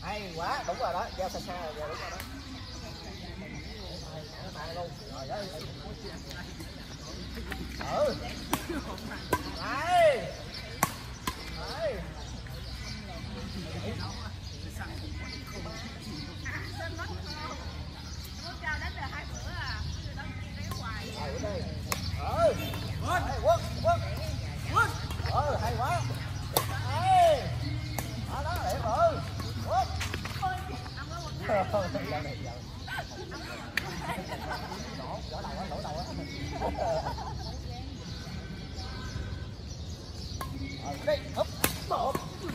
Hay quá, đúng rồi đó, giao xa xa rồi, đúng rồi đó. Luôn. Rồi đó. Ừ. Đây. Đấy. Quất, quất. Hay quá. Đấy. Đó, đẹp rồi. Quất. Đổ đầu á. Đây, húp, một.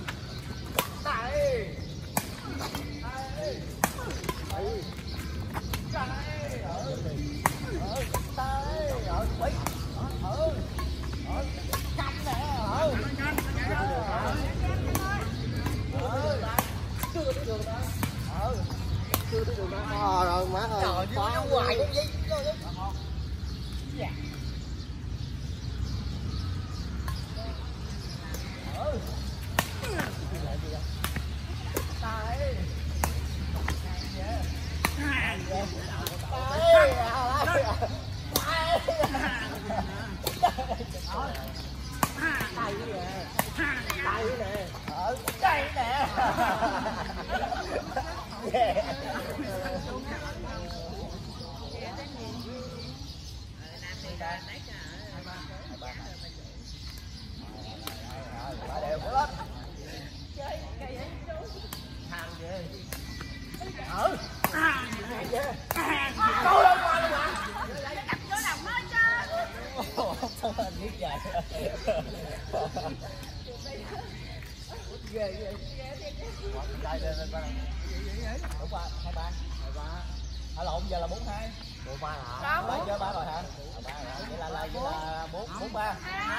Đây. Đây. Đây. Canh nè. Chưa tới đường đó. Chưa tới đường đó. Rồi má ơi. Trời ơi, nó hoài con gì. Dạ. Đây nè. Đều của lên. Hàng ghê. Câu đâu qua luôn hả? Đặt vô lòng hết chứ. Biết vậy. Ghê. Đây. Đúng rồi, 23. Lộn giờ là 42. 43 hả? Bạn chơi 3 rồi hả? 3 rồi. Vậy là 43.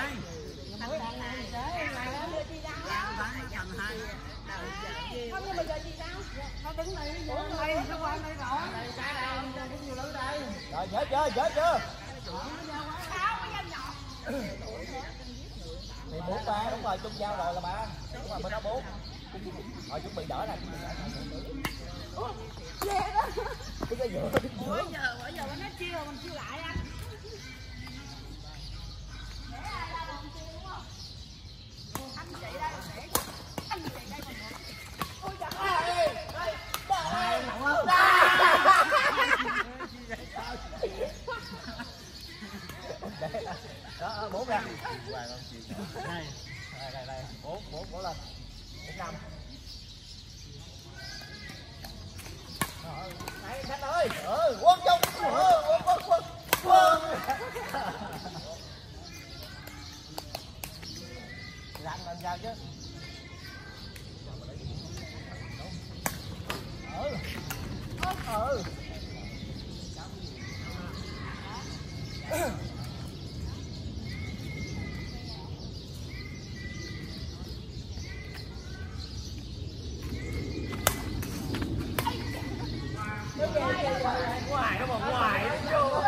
Không nhưng mà giờ gì sao? Nó đứng đây nó vô đây, nó qua đây rồi. Cái đây, cũng nhiều lưới đây. Rồi nhớ chưa? Thì 43 đúng rồi, chung giao rồi là 3. Đúng rồi, bên đó 4. Rồi chuẩn bị đỡ nè. Ghê đó. Cái giữa. Bữa giờ nó chia rồi mình chia lại anh. Để ai ra làm chia đúng không? Anh chị đây để anh chị đây còn nữa. Ôi trời ơi. Đây. Nặng không? Đó, 4 ra. Đây. 4 lên. 5. Này Khánh ơi. Quân chung. Quân. Răng lên sao chứ. Ngoài nó mà ngoài nó vô.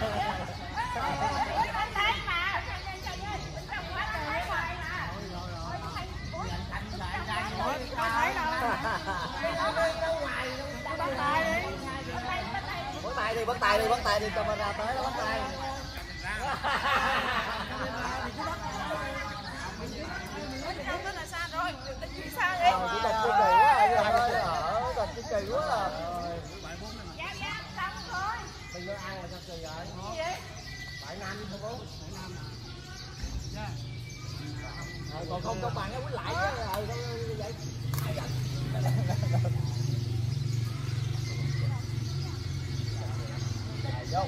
Bắt tay đi, camera tới đó, bắt tay. Trong đó là xa rồi, đừng đi xa đi. Chỉ đập cái kỳ quá rồi, đập cái kỳ quá rồi. Dạ, xong rồi. Bây giờ ăn là sao kỳ rồi? Gì vậy? 7-5 không bố. Còn không công bằng nó quýnh lại chứ. Vậy. Vô.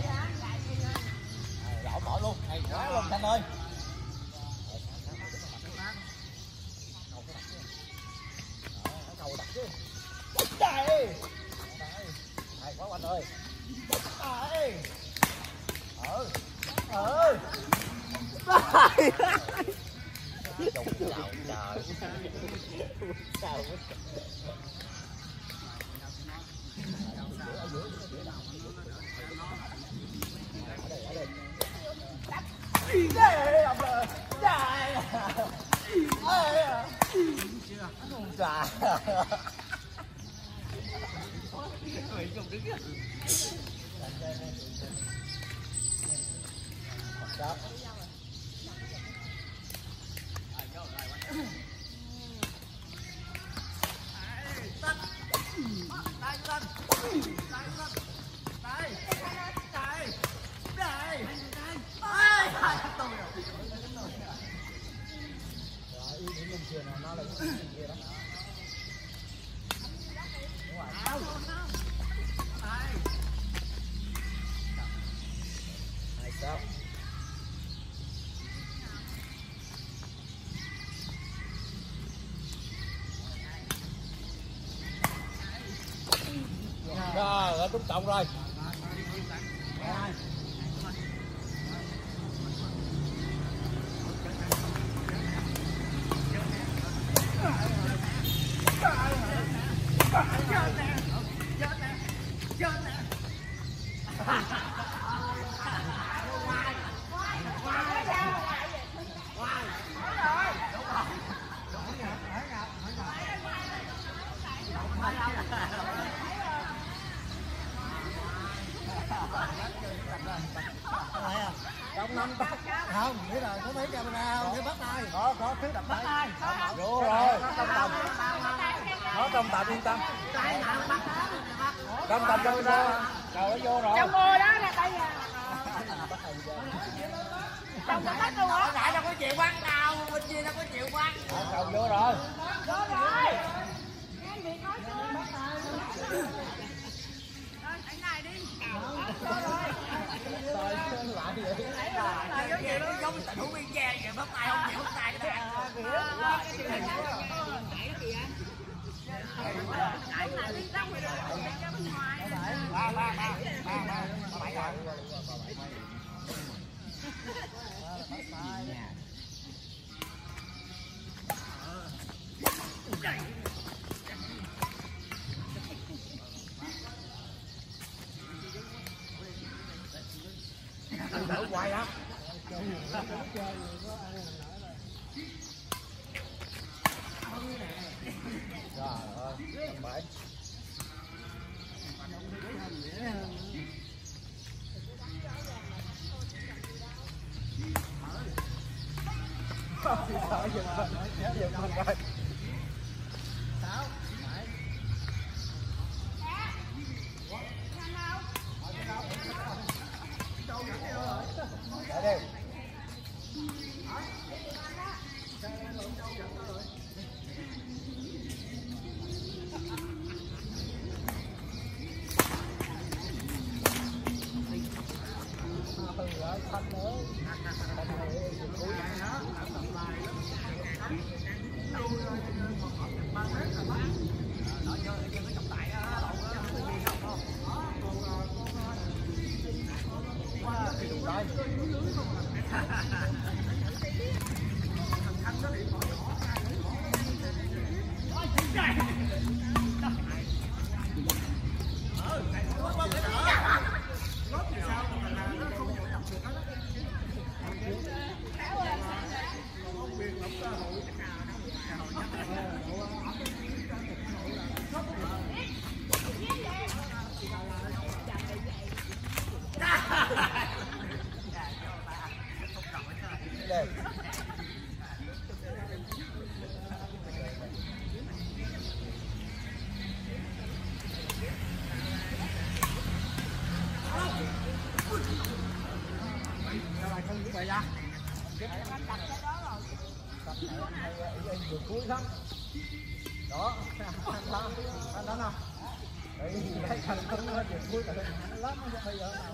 Rõ bỏ luôn, hay quá luôn Thanh ơi. Nó cầu đập chứ. Đây. Hay quá anh ơi. Đây. Chào. Stop. Nó là cái gì kia đó. Đúng rồi. Hai sao. Rồi, ở trúng trọng rồi. Trong năm bắt không biết là có mấy camera không để bắt tay có thứ đập tay vô rồi nó trong tập yên tâm trong tập cho ra rồi nó vô rồi trong ngôi đó nè bây giờ trong cái bắt luôn á lại đâu có chịu quăng nào bên kia đâu có chịu quăng cầu vô rồi em bị nói chưa anh này đi rồi lại vậy nó giống tình huống y chang vậy bắt tay không chịu bắt tay cái đỡ quay lắm rồi bảy dừng mình coi đi. Vừa cuối lắm đó anh đó nào đấy cái thành công nó vừa cuối cả lắm bây giờ nào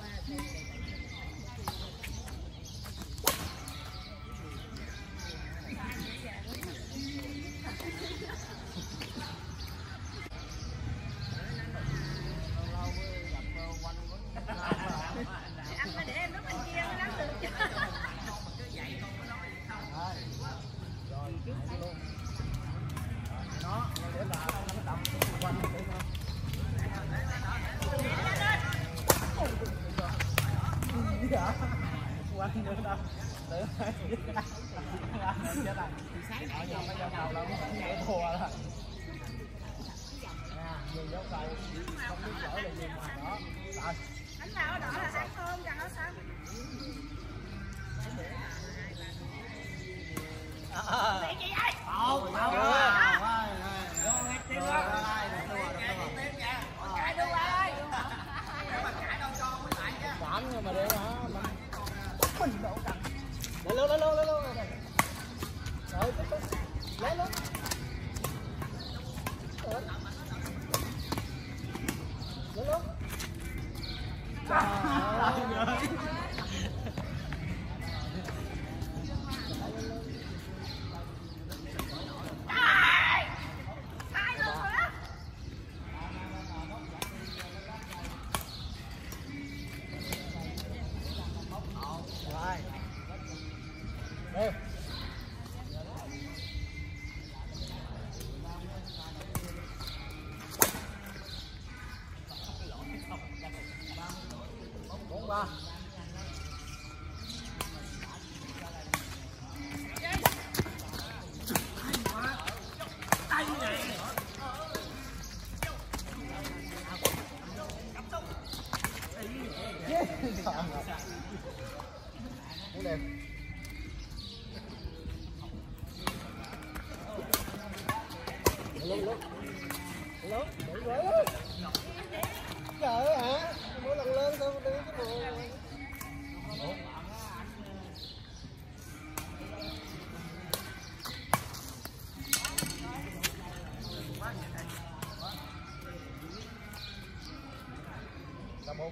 quanh nữa đâu tự chết rồi ở nhà mấy giờ nào là cũng thua rồi nha, nhìn dấu cầu Lớn, bị quế. Trời ơi hả? Mỗi lần lên sao đi cái mùa. Là một.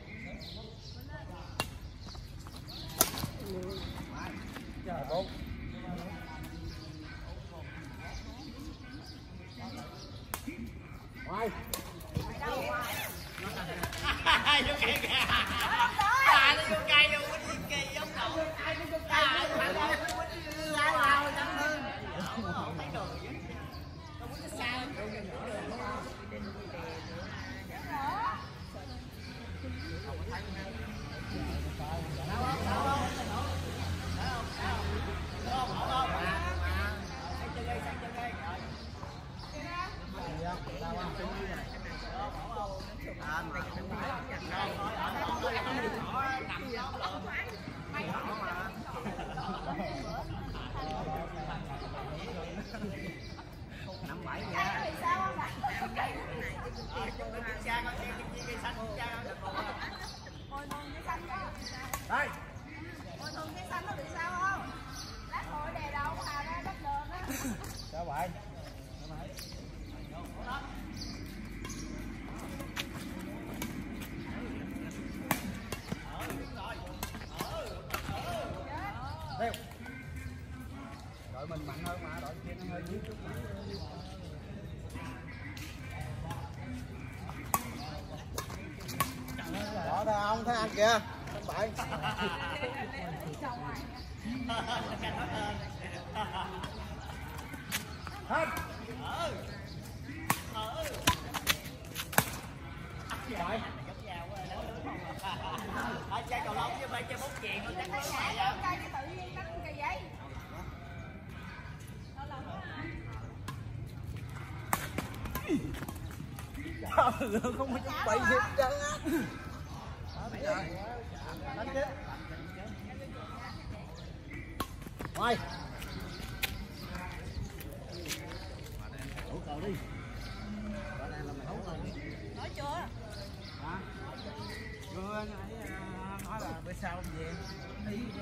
Trời bốn. Ngoài. Vô cây kìa. À, nó vô cây luôn, quýnh cây giống đâu. Ai nó vô cây. À, nó quýnh lao lao lắm hơn. Không thấy đường vậy. Nó quýnh nó xa. Đây. Ôi thường cái xanh nó bị sao không? Lát hồi đè đầu hà ra đất đường á. Sao vậy? Theo. Đội mình mạnh hơn mà, đội kia nó hơi yếu chút mà. Đó thấy không? Thấy anh kìa. Không phải. Hết. Rồi. Chơi cầu lông chứ chơi bóng chuyền thôi chắc có Cây cái tự nhiên đánh cây giấy. Trời ơi, không có chuẩn bị gì hết trơn á. Đánh chứ. Ngoài. Đổ cờ đi. Nói chưa? Hả? Vừa nãy nói là bữa sau về. Ý đi.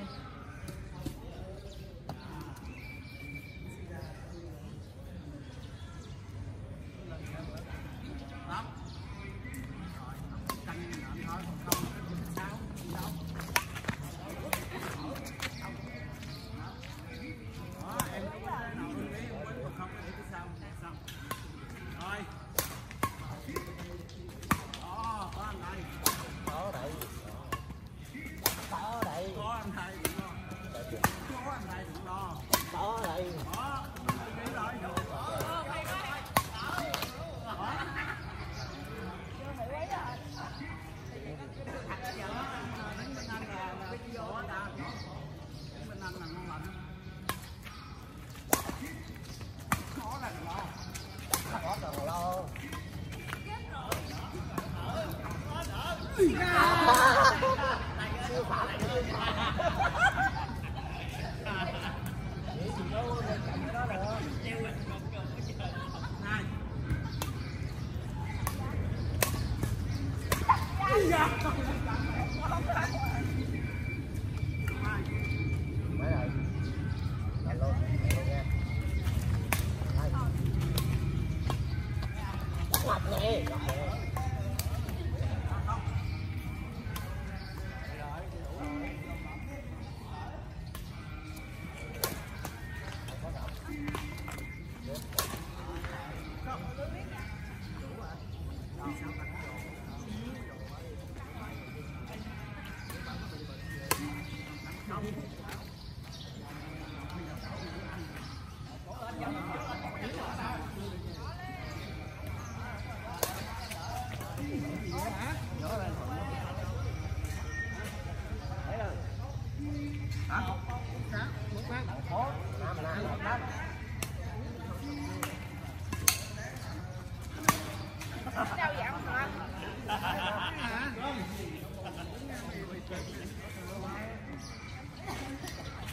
Đâu vậy ông hả?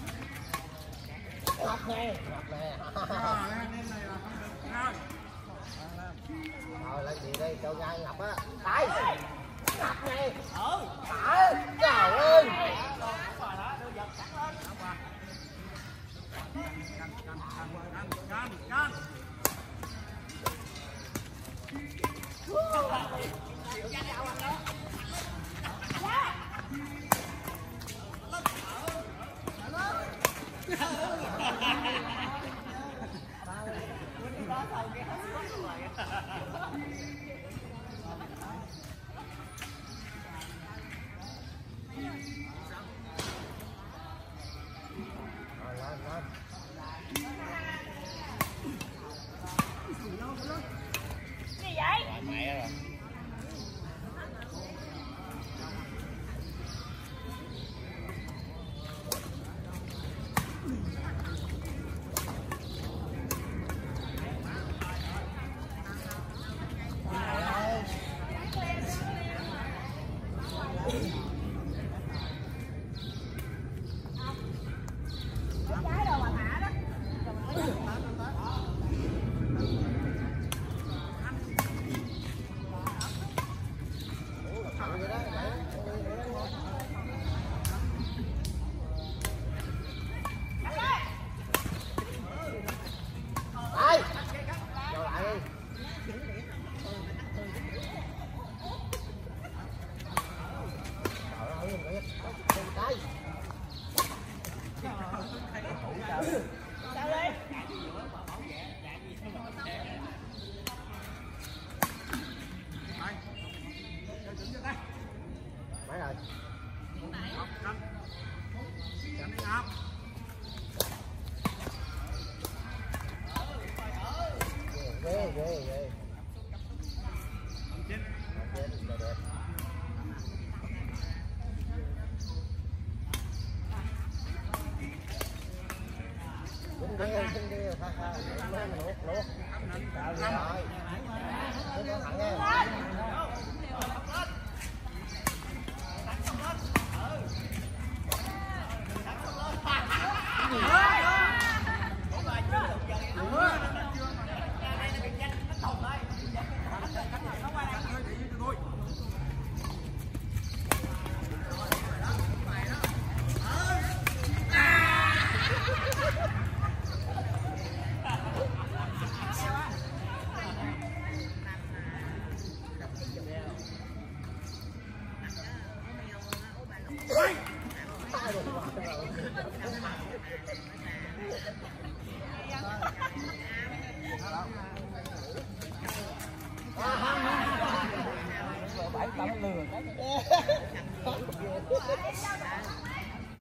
Ngọc nè, ngọc nè. đây cho ngay ngập á. Tay. Ngập ngay. Thả. Trời ơi. Gì vậy? Mẹ rồi. Cái đồ mà thả đó. Đây. Vô lại đi. Tay. Sao đi? Mấy rồi. Ghê ghê ghê. Đẹp. Đứng đi, ha ha, luộc. Rồi. Đứng thẳng nha.